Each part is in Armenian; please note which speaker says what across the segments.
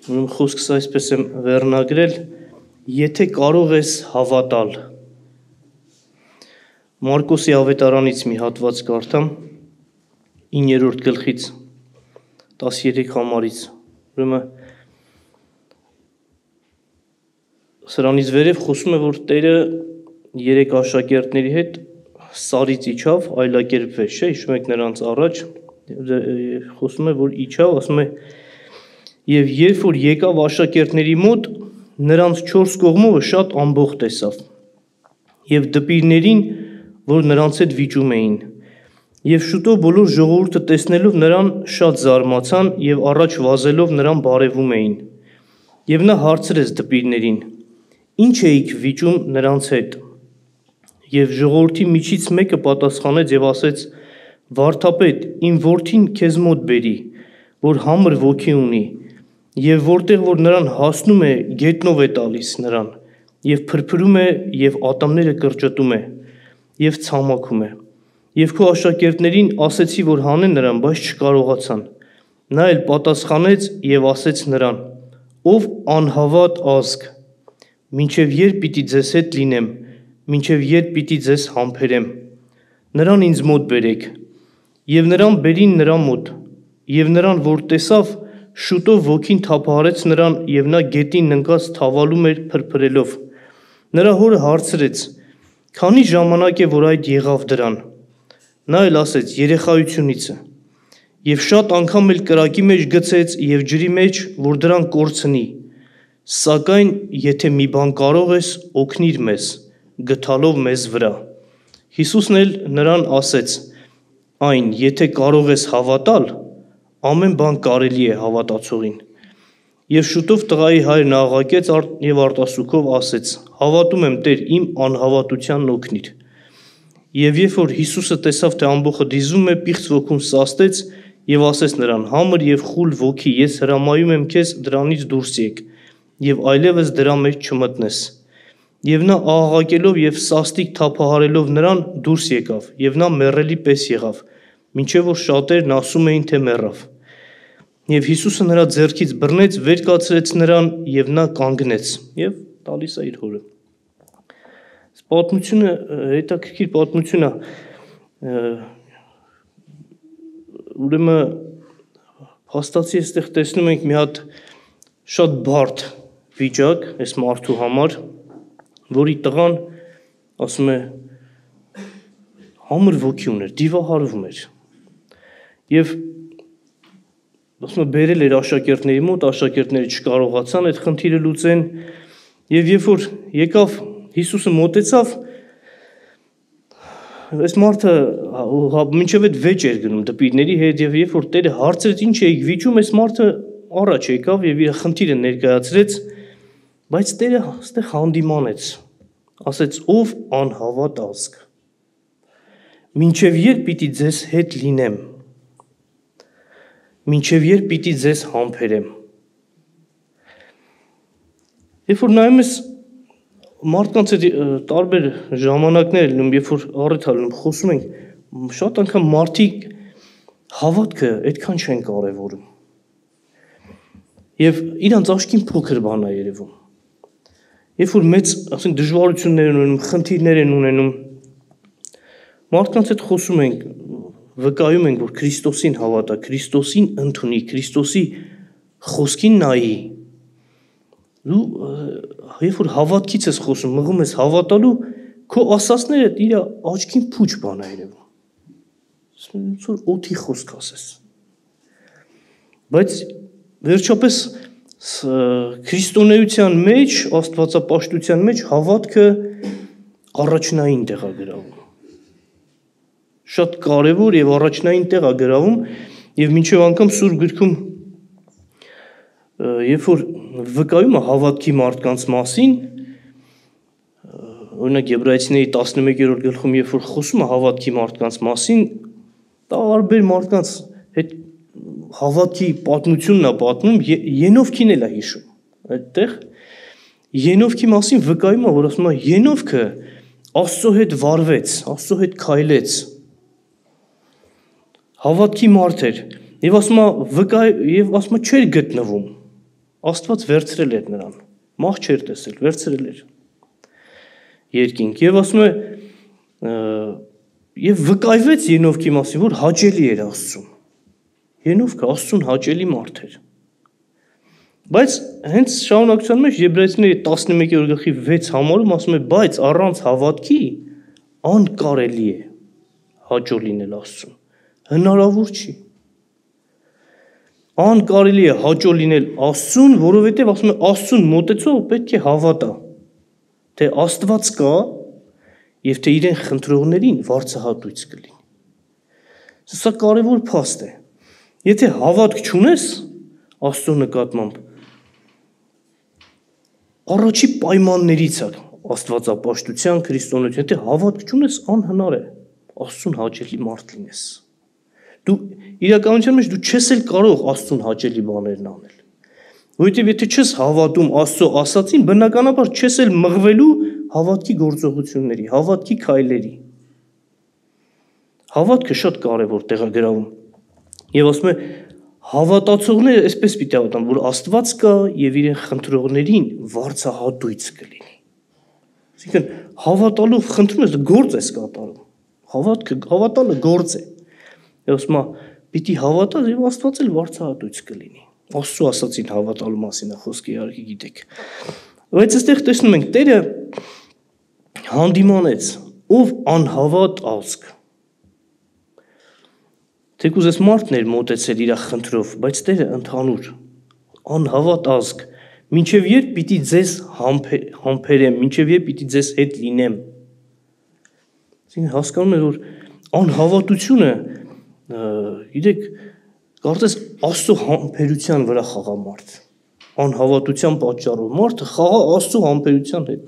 Speaker 1: Ուրեմն խոսքս այսպես եմ վերնագրել, եթե կարող ես հավատալ։ Մարկոսի ավետարանից մի հատված կարդամ, 9-րդ գլխից 13 համարից։ Ուրեմն սրանից վերև խոսում է, որ Տերը 3 աշակերտների հետ սարից իջավ, այլակերպվեց, չէ՞, հիշում եք նրանց առաջ, խոսում է, որ իջավ, ասում է, եւ երբ որ եկավ աշակերտների մոտ, նրանց 4 կողմովը շատ ամբողջ տեսավ, եւ դպիրներին, որ նրանց հետ վիճում էին, եւ շուտով բոլոր ժողովուրդը տեսնելով նրան շատ զարմացան եւ առաջ վազելով նրան բարևում էին, եւ նա հարցրեց դպիրներին. Ինչ էիք վիճում նրանց հետ, եւ ժողովրդի միջից մեկը պատասխանեց եւ ասեց. Վարդապետ, իմ որդին քեզ մոտ բերի, որ համր ոգի ունի, եւ որտեղ որ նրան հասնում է, գետնով է տալիս նրան, եւ փրփրում է եւ ատամները կրճտում է, եւ ցամաքում է։ Եվ քո աշակերտներին ասեցի, որ հանեն նրան, բայց չկարողացան։ Նա էլ պատասխանեց եւ ասեց նրան. Ով անհավատ ազգ, մինչև երբ պիտի ձեզ հետ լինեմ, մինչև երբ պիտի ձեզ համբերեմ։ Նրան ինձ մոտ բերեք, եւ նրան բերին նրա մոտ, եւ նրան որ տեսավ, շուտով ոգին թափահարեց նրան, եւ նա գետին ընկած թավալում էր փրփրելով։ Նրա հորը հարցրեց. Քանի ժամանակ է, որ այդ եղավ դրան։ Նա էլ ասեց. երեխայությունիցը, եւ շատ անգամ էլ կրակի մեջ գցեց եւ ջրի մեջ, որ դրան կորցնի, սակայն եթե մի բան կարող ես, օգնիր մեզ, գթալով մեզ վրա։ Հիսուսն էլ նրան ասեց. այն, եթե կարող ես հավատալ, ամեն բան կարելի է հավատացողին։ Եվ շուտով տղայի հայրն աղաղակեց եւ արտասուքով ասեց. Հավատում եմ, Տեր, իմ անհավատությանն օգնիր։ Եվ երբ որ Հիսուսը տեսավ, թե ամբողջը դիզում է, պիղծ ոգուն սաստեց եւ ասեց նրան. Համր եւ խուլ ոգի, ես հրամայում եմ քեզ դրանից դուրս եկ եւ այլևս դրա մեջ չմտնես։ Եվ նա աղաղակելով եւ սաստիկ թափահարելով նրան դուրս եկավ, եւ նա մեռելի պես եղավ, մինչեւ որ շատերն ասում էին, թե մեռավ։ Եվ Հիսուսը նրա ձեռքից բռնեց, վեր կացրեց նրան եւ նա կանգնեց եւ տալիս է իր հորը։ Պատմությունը հետաքրքիր պատմություն է։ Ուրեմն փաստացի այստեղ տեսնում ենք մի հատ շատ բարդ վիճակ այս մարդու համար, որի տղան ասում է համր ոգի ուներ, դիվահարվում էր։ Եվ ասում է բերել էր աշակերտների մոտ, աշակերտները չկարողացան այդ խնդիրը լուծեն, եւ երբ որ եկավ Հիսուսը մոտեցավ, այս մարդը մինչև այդ վեճ էր գնում դպիրների հետ եւ երբ որ Տերը հարցրեց ինչ էիք վիճում, այս մարդը առաջ եկավ եւ իր խնդիրը ներկայացրեց, բայց Տերը այստեղ հանդիմանեց, ասեց ով անհավատ ազգ, մինչև երբ պիտի ձեզ հետ լինեմ, մինչև երբ պիտի ձեզ համբերեմ։ Երբ որ նայում ես մարդկանց հետ տարբեր ժամանակներ լինում, երբ որ առիթ լինում, խոսում ենք, շատ անգամ մարդիկ հավատքը այդքան չեն կարևորում։ Եվ իրանց աչքին փոքր բան է երևում։ Երբ որ մեծ, ասենք, դժվարություններ են ունենում, խնդիրներ են ունենում, մարդկանց հետ խոսում ենք, վկայում ենք, որ Քրիստոսին հավատա, Քրիստոսին ընդունի, Քրիստոսի խոսքին նայի։ Դու երբ որ հավատքից ես խոսում, մղում ես հավատալու, քո ասածները իր աչքին փուչ բան է երևում։ Ոնց որ օդի խոսք ասես։ Բայց վերջապես քրիստոնեության մեջ, աստվածապաշտության մեջ հավատքը առաջնային տեղ է գրավում։ Շատ կարևոր եւ առաջնային տեղ է գրավում եւ մինչեւ անգամ Սուրբ գրքում երբ որ վկայում է հավատքի մարդկանց մասին, օրինակ Եբրայեցիների 11-րդ գլխում երբ որ խոսում է հավատքի մարդկանց մասին, տարբեր մարդկանց հետ հավատքի պատմությունն է պատմում, Ենովքին էլ է հիշում։ Այդտեղ Ենովքի մասին վկայում է, որ ասում է Ենովքը Աստծո հետ վարվեց, Աստծո հետ քայլեց։ Հավատքի մարդ էր եւ ասում է չէր գտնվում։ Աստված վերցրել էր նրան, մահ չէր տեսել, վերցրել էր երկինք եւ ասում է եւ վկայվեց Ենովքի մասին, որ հաճելի էր Աստծուն։ Ենովքը Աստծուն հաճելի մարդ էր։ Բայց հենց շարունակության մեջ Եբրայեցիների 11-րդ գլխի 6 համարում ասում է, բայց առանց հավատքի անկարելի է հաճո լինել Աստծուն։ Հնարավոր չի։ Անկարելի է հաճո լինել Աստծուն, որովհետև ասում է Աստծուն մոտեցողը պետք է հավատա, թե Աստված կա եւ թե իրեն խնդրողներին վարձահատույց կլինի։ Սա կարևոր փաստ է։ Եթե հավատք չունես Աստծո նկատմամբ, առաջի պայմաններից է աստվածապաշտության, քրիստոնեության, եթե հավատք չունես, անհնար է Աստծուն հաճելի մարդ լինես։ Դու իրականության մեջ դու չես էլ կարող Աստծուն հաճելի բաներն անել։ Որովհետև եթե չես հավատում Աստծո ասածին, բնականաբար չես էլ մղվելու հավատքի գործողությունների, հավատքի քայլերի։ Հավատքը շատ կարևոր տեղ է գրավում։ Եվ ասում է, հավատացողները այսպես պիտի հավատան, որ Աստված կա եւ իրեն խնդրողներին վարձահատույց կլինի։ Այսինքն հավատալով խնդրում ես, գործ ես կատարում։ Հավատալը գործ է։ Եվ ասում է, պիտի հավատաս եւ Աստված էլ վարձահատույց կլինի։ Աստծո ասածին հավատալու մասին է խոսքը, իհարկե գիտեք։ Բայց այստեղ տեսնում ենք Տերը հանդիմանեց, ով անհավատ ազգ։ Թեկուզ այս մարդն էր մոտեցել իր խնդրով, բայց Տերը ընդհանուր անհավատ ազգ, մինչև երբ պիտի ձեզ համբերեմ, մինչև երբ պիտի ձեզ հետ լինեմ։ Այսինքն հասկանում եք, որ անհավատությունը, գիտեք, կարծես Աստծո համբերության վրա խաղա մարդ։ Անհավատության պատճառով մարդը խաղա Աստծո համբերության հետ։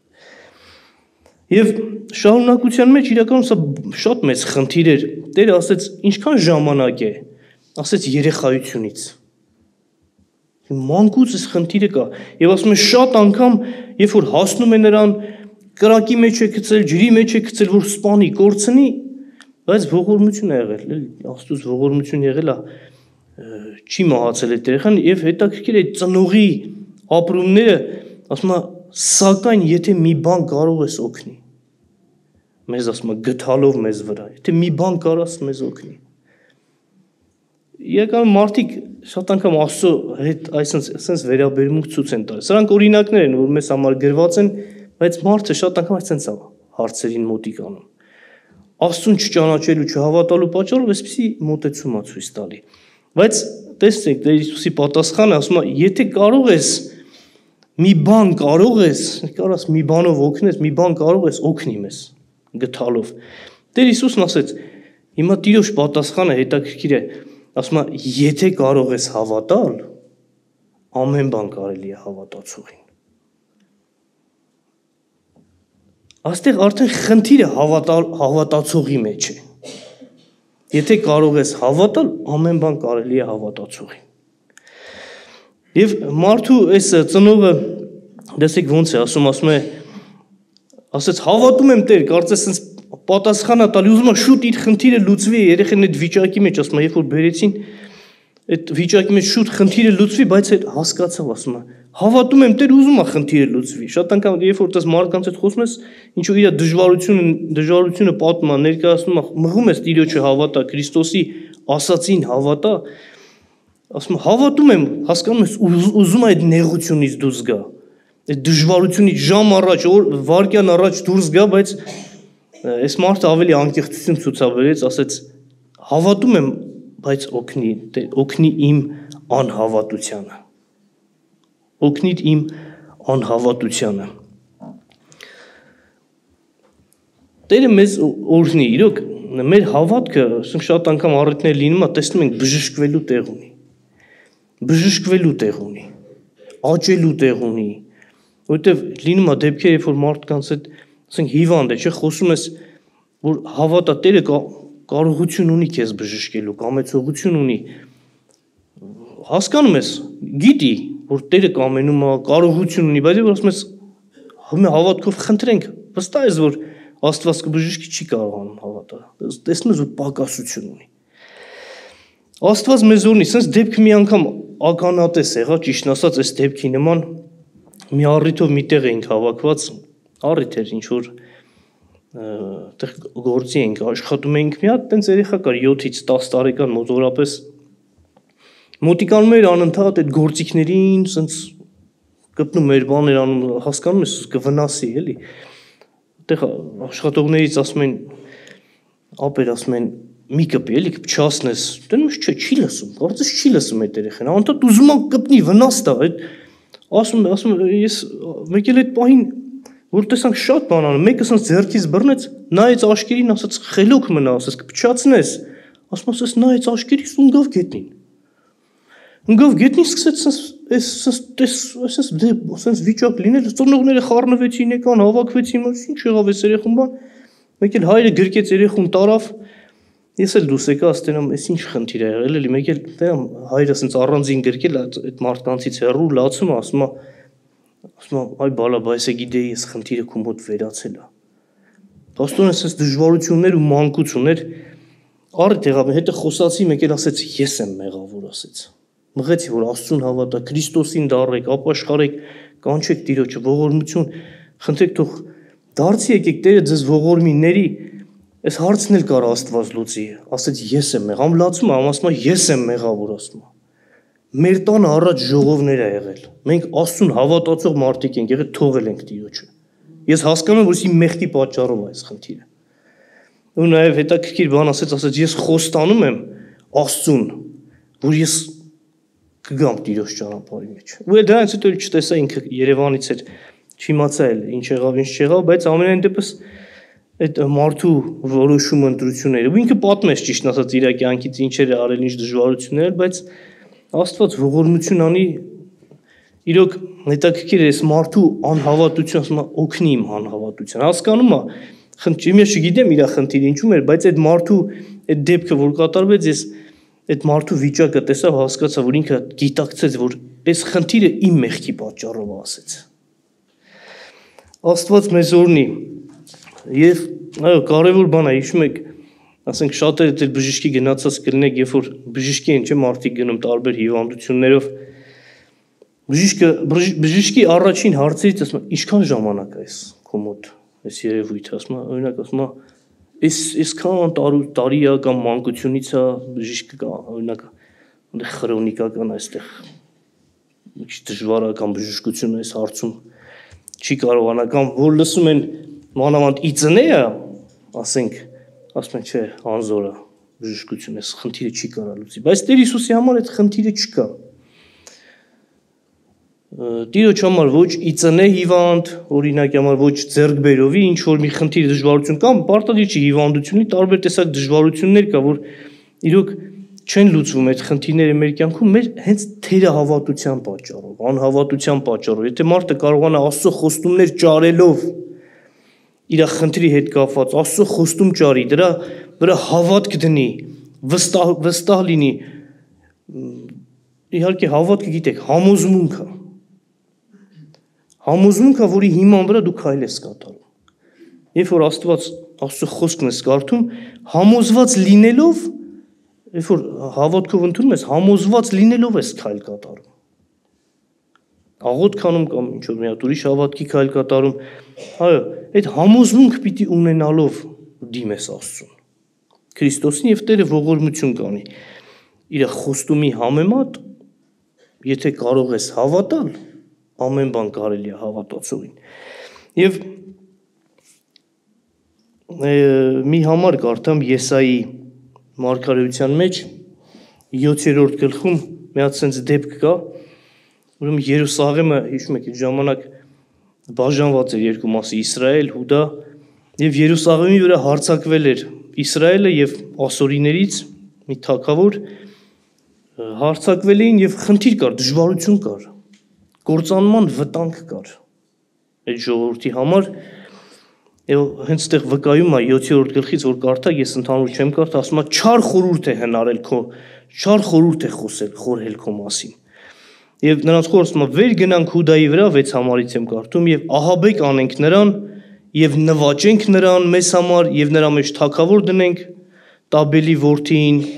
Speaker 1: Եվ շարունակության մեջ իրականում սա շատ մեծ խնդիր էր։ Տերը ասեց, ինչքան ժամանակ է, ասեց երեխայությունից։ Մանկուց այս խնդիրը կա։ Եվ ասում է շատ անգամ, երբ որ հասնում է նրան, կրակի մեջ է գցել, ջրի մեջ է գցել, որ սպանի, կորցնի, բայց ողորմություն է եղել, էլի, Աստծուց ողորմություն եղել է, չի մահացել այդ երեխան եւ հետաքրքիր է ծնողի ապրումները, ասում է, սակայն եթե մի բան կարող ես օգնի։ Մեզ ասում է գթալով մեզ վրա, եթե մի բան կարաս մեզ օգնի։ Իրականում մարդիկ շատ անգամ Աստծո հետ այսպես վերաբերմունք ցույց են տալիս։ Սրանք օրինակներ են, որ մեզ համար գրված են, բայց մարդը շատ անգամ այսպես է հարցերին մոտիկ անում։ Աստծուն չճանաչելու, չհավատալու պատճառով այսպեսի մոտեցում է ցույց տալի։ Բայց տեսեք, Տեր Հիսուսի պատասխանը ասում է, եթե կարող ես մի բան կարող ես, կարաս մի բանով օգնես, մի բան կարող ես օգնի մեզ գթալով։ Տեր Հիսուսն ասեց, հիմա Տիրոջ պատասխանը հետաքրքիր է, ասում է, եթե կարող ես հավատալ, ամեն բան կարելի է հավատացողին։ Այստեղ արդեն խնդիրը հավատացողի մեջ է։ Եթե կարող ես հավատալ, ամեն բան կարելի է հավատացողին։ Եվ մարդու այս ծնողը, դեսեք ոնց է ասում է, ասեց հավատում եմ Տեր, կարծես sense պատասխանա տալի, ուզում է շուտ իր խնդիրը լուծվի, երեխեն այդ վիճակի մեջ, ասում է, երբ որ բերեցին, այդ վիճակի մեջ շուտ խնդիրը լուծվի, բայց այդ հասկացավ, ասում է, հավատում եմ Տեր, ուզում է խնդիրը լուծվի։ Շատ անգամ երբ որ դες մարդկանց հետ խոսում ես, ինչու իր դժվարությունը պատմում է, ներկայացնում է, մղում ես Տիրոջը հավատա, Քրիստոսի ասածին հավատա, ասում հավատում եմ, հասկանում ես, ուզում է այդ նեղությունից դուրս գա, այդ դժվարությունից ժամ առաջ, վայրկյան առաջ դուրս գա, բայց այս մարդը ավելի անկեղծություն ցուցաբերեց, ասեց հավատում եմ, բայց օգնի իմ անհավատությանը։ Օգնիր իմ անհավատությանը։ Տերը մեզ օրհնի, իրոք մեր հավատքը շատ անգամ առիթներ լինում է, տեսնում ենք բժշկվելու տեղ ունի։ Բժշկվելու տեղ ունի, աճելու տեղ ունի, որովհետև լինում է դեպքեր, երբ որ մարդկանց հետ, ասենք հիվանդ է, չէ, խոսում ես, որ հավատա Տերը կարողություն ունի քեզ բժշկելու, կամեցողություն ունի, հասկանում ես, գիտի, որ Տերը կամենում է, կարողություն ունի, բայց որ ասում ես, հավատքով խնդրենք, վստահ ես, որ Աստված կբժշկի, չի կարողանում հավատալ, տեսնում ես, որ պակասություն ունի։ Աստված մեզ օրհնի, sense դեպքը մի անգամ ականատես եղա, ճիշտն ասած, այս դեպքի նման մի առիթով միտեղ էինք հավաքված, առիթ էր ինչ-որ այդտեղ գործի էինք, աշխատում էինք մի հատ, տենց երեխա կար 7-ից 10 տարեկան մոտավորապես, մոտիկանում էր անընդհատ այդ գործիքներին, սենց կպնում էր բաներ անում, հասկանում ես, կվնասի, էլի, այդտեղ աշխատողներից ասում են, ապեր ասում են, մի կպի, էլի կպչացնես, դնում ես չէ, չի լսում, կարծես չի լսում այդ երեխան, անընդհատ ուզում ա կպնի, վնաս տա, ասում ես մեկ էլ այդ պահին, որ տեսանք շատ բան անում, մեկը սենց ձեռքից բռնեց, նայեց աշկերին, ասաց խելոք մնա, ասաց կպչացնես, ասում ասաց նայեց աշկերից ու ընկավ գետնին։ Ընկավ գետնին սկսեց սենց վիճակ լինել, ծնողները խառնվեցին, եկան, հավաքվեցին, ինչ եղավ այս երեխուն բան, մեկ էլ հայրը գրկեց երեխուն տարավ, ես էլ դուրս եկա, ասում ես ինչ խնդիր է եղել, էլի մեկ էլ հայրը սենց առանձին գրկել այդ մարդկանցից հեռու լացում, ասում այ բալա, բայց է գիտեի ես խնդիրը քո մոտ վերացել է։ Աստորեն սենց դժվարություններ ու մանկուց ուներ, առիթ եղավ, հետը խոսացի, մեկ էլ ասեց ես եմ մեղավոր, ասեց։ Մղեցի, որ Աստծուն հավատա, Քրիստոսին դառեք, ապաշխարեք, կանչեք Տիրոջը, ողորմություն, խնդրեք թող դարձի եկեք Տերը ձեզ ողորմիների, այս հարցն էլ կար Աստված լուծի, ասեց ես եմ մեղավոր, լացում է, ասում է ես եմ մեղավոր, ասում է։ Մեր տանը առաջ ժողովներ է եղել, մենք Աստծուն հավատացող մարդիկ ենք եղել, թողել ենք Տիրոջը։ Ես հասկանում եմ, որ իմ մեղքի պատճառով է այս խնդիրը։ Ու նաև հետաքրքիր բան ասեց ես խոստանում եմ Աստծուն, որ ես կգամ Տիրոջ ճանապարհի մեջ։ Ու դրանից հետո չտեսա ինքը Երևանից էր, չիմացա էլ ինչ եղավ, ինչ չեղավ, բայց ամենայն դեպս այդ մարդու որոշումը ընտրությունները, ու ինքը պատմեց ճիշտ ասած իր կյանքից ինչեր է արել, ինչ դժվարություններ, բայց Աստված ողորմություն անի, իրոք հետաքրքիր է այս մարդու անհավատություն, ասում է օգնի իմ անհավատության, հասկանում է, ես չգիտեմ իր խնդիրը ինչու էր, բայց այդ մարդու այդ դեպքը որ կատարվեց, ես այդ մարդու վիճակը տեսա, հասկացա, որ ինքը գիտակցեց, որ այս խնդիրը իմ մեղքի պատճառով ասեց։ Աստված մեզ օրհնի։ Եվ այո, կարևոր բան է, հիշում եք, ասենք շատերը դեր բժշկի գնացած կլինեք, երբ որ բժշկի են, չէ՞, մարդիկ գնում տարբեր հիվանդություններով։ Բժշկի առաջին հարցերից ասում է, ինչքան ժամանակ է այս քո մոտ, այս երևույթը, ասում է, օրինակ ասում է, այսքան տարի է կամ մանկությունից է, բժիշկը կա, օրինակ, խրոնիկական այստեղ ինչ դժվար է կամ բժշկությունը այս հարցում չի կարողանա կամ որ լսում են մանավանդ իծնեը, ասենք, ասում են, չէ, անզոր է բժշկությունը, այս խնդիրը չի կարա լուծի, բայց Տեր Հիսուսի համար այդ խնդիրը չկա։ Տիրոջ համար ոչ իծնե հիվանդ, օրինակի համար ոչ ձեռքբերովի ինչ որ մի խնդիր դժվարություն կամ պարտադիր չի հիվանդությունի տարբեր տեսակ դժվարություններ կա, որ իրոք չեն լուծվում այդ խնդիրները մեր կյանքում մեր հենց թերահավատության պատճառով, անհավատության պատճառով։ Եթե մարդը կարողանա Աստծո խոստումներ ճարելով իր խնդրի հետ կապված Աստծո խոստում ճարի, դրա վրա հավատք դնի, վստահ լինի, իհարկե հավատքը գիտեք, համոզմունքը, որի հիման վրա դու քայլ ես կատարում։ Երբ որ Աստծո խոսքն ես կարդում, համոզված լինելով, երբ որ հավատքով ընդունում ես, համոզված լինելով ես քայլ կատարում։ Աղոթք անում կամ ինչ որ մի հատ ուրիշ հավատքի քայլ կատարում, այո, այդ համոզմունք պիտի ունենալով դիմես Աստծուն։ Քրիստոսին եւ Տերը ողորմություն կանի։ Իր խոստումի համեմատ, եթե կարող ես հավատալ, ամեն բան կարելի է հավատացողին։ Եվ մի համար կարդամ Եսայի մարգարեության մեջ 7-րդ գլխում մի հատ sense դեպք կա, ուրեմն Երուսաղեմը, հիշում եք, այդ ժամանակ բաժանված էր երկու մասի, Իսրայել, Հուդա, եւ Երուսաղեմի վրա հարձակվել էր Իսրայելը եւ ասորիներից մի թագավոր հարձակվել էին եւ խնդիր կար, դժվարություն կար, կործանման վտանգ կար այդ ժողովրդի համար եւ հենց այդտեղ վկայում է 7-րդ գլխից որ կարդակ, ես ընդհանուր չեմ կարդա, ասում է չար խորհուրդ է հնարել քո, չար խորհուրդ է խորհել քո մասին։ Եվ նրանց խոսում է վեր գնանք Հուդայի վրա 6 համարից եմ կարդում եւ ահաբեկ անենք նրան եւ նվաճենք նրան մեզ համար եւ նրա մեջ թագավոր դնենք Տաբելի որդին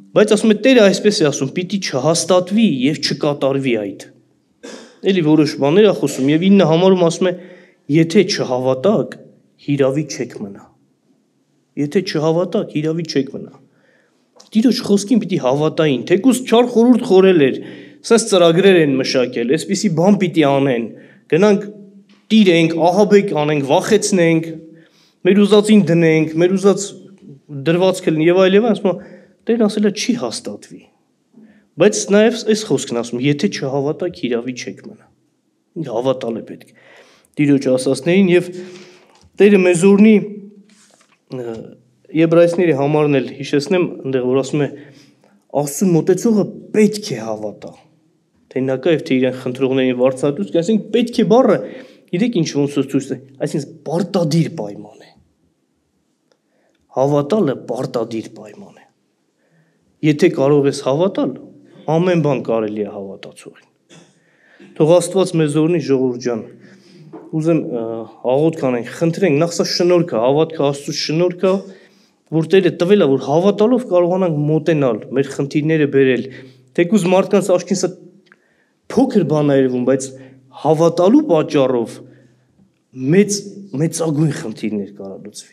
Speaker 1: Բայց ասում է Տերը այսպես է ասում, պիտի չհաստատվի եւ չկատարվի այդ։ Էլի որոշ բաներ է խոսում եւ 9 համարում ասում է, եթե չհավատաք, հիրավի չեք մնա։ Եթե չհավատաք, հիրավի չեք մնա։ Տիրոջ խոսքին պիտի հավատային, թեկուզ չար խորհուրդ խորել էր, սենց ծրագրեր են մշակել, այսպիսի բան պիտի անեն, գնանք տիրենք, ահաբեկ անենք, վախեցնենք, մեր ուզածին դնենք, մեր ուզած դրվածքը լինի եւ այլն, ասում է Տերն ասել է չի հաստատվի։ Բայց նաեւ այս խոսքն ասում, եթե չհավատաք, հիրավի չեք մնա։ Հավատալ է պետք Տիրոջ ասածներին եւ Տերը մեզ օրհնի Եբրայեցիների համարն էլ հիշեցնեմ, այնտեղ որ ասում է Աստծո մոտեցողը պետք է հավատա։ Թե նա կա եւ թե իրեն խնդրողներին վարձատրուց, այսինքն պետք է բառը, գիտեք ինչ ոնց ցույց է, այսինքն պարտադիր պայման է։ Հավատալը պարտադիր պայման է։ Եթե կարող ես հավատալ, ամեն բան կարելի է հավատացողին։ Թող Աստված մեզ օրհնի ժողովուրդ ջան։ Ուզեմ աղոթք անենք, խնդրենք, նախ սա շնորհք է, հավատքը Աստծո շնորհք է, որ Տերը տվել է, որ հավատալով կարողանանք մոտենալ, մեր խնդիրները բերել։ Թեկուզ մարդկանց աչքին սա փոքր բան է երևում, բայց հավատալու պատճառով մեծագույն խնդիրներ կարող լուծվի։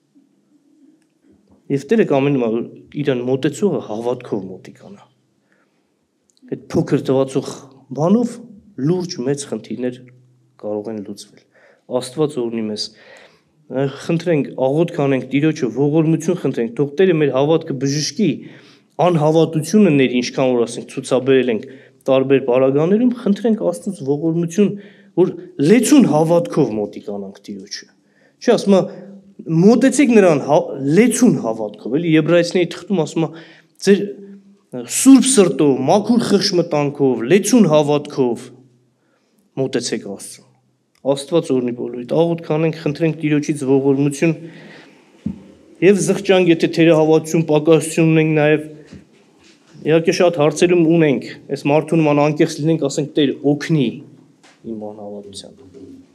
Speaker 1: Եվ Տերը կամենում է, որ իրան մոտեցողը հավատքով մոտիկանա։ Այդ փոքր թվացող բանով լուրջ մեծ խնդիրներ կարող են լուծվել։ Աստված օրհնի մեզ։ Խնդրենք, աղոթք անենք Տիրոջը, ողորմություն խնդրենք, թող Տերը մեր հավատքը բժշկի, անհավատությունը ների, ինչքան որ ասենք ցուցաբերել ենք տարբեր պարագաներում, խնդրենք Աստծուց ողորմություն, որ լեցուն հավատքով մոտիկանանք Տիրոջը։ Չէ, ասում է մոտեցեք նրան լեցուն հավատքով, էլի Եբրայեցիների թղթում ասում է ձեր սուրբ սրտով, մաքուր խղճմտանքով, լեցուն հավատքով մոտեցեք Աստծուն։ Աստված օրհնի բոլորիդ, աղոթք անենք, խնդրենք Տիրոջից ողորմություն եւ զղջանք, եթե թերահավատություն, պակասություն ունենք, նաեւ իհարկե շատ հարցերում ունենք, այս մարդու նման անկեղծ լինենք, ասենք Տեր օգնի իմ անհավատությամբ։